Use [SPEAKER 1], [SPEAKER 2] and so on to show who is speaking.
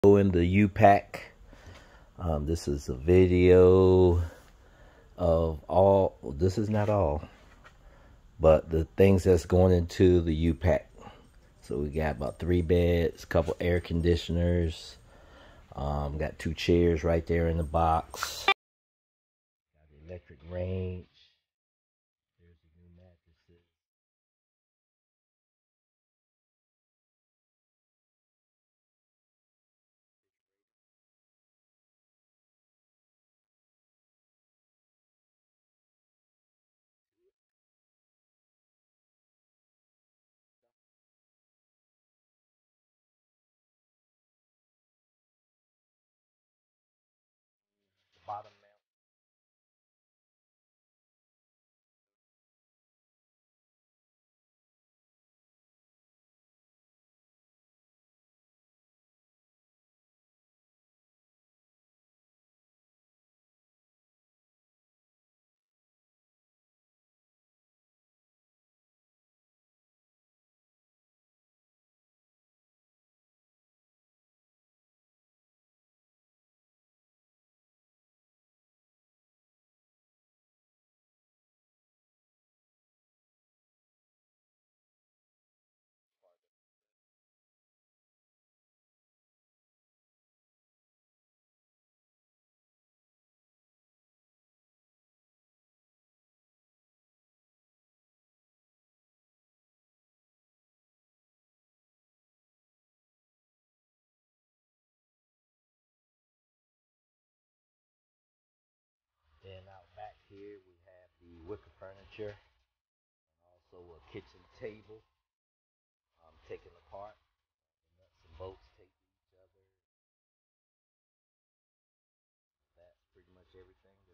[SPEAKER 1] In the U-Pack. This is a video of all, this is not all, but the things that's going into the U-Pack. So we got about 3 beds, a couple air conditioners, got 2 chairs right there in the box. Got the electric range. There's the new mattresses. The bottom mount. Then out back here we have the wicker furniture, and also a kitchen table, taken apart. The nuts and bolts taped to each other. That's pretty much everything.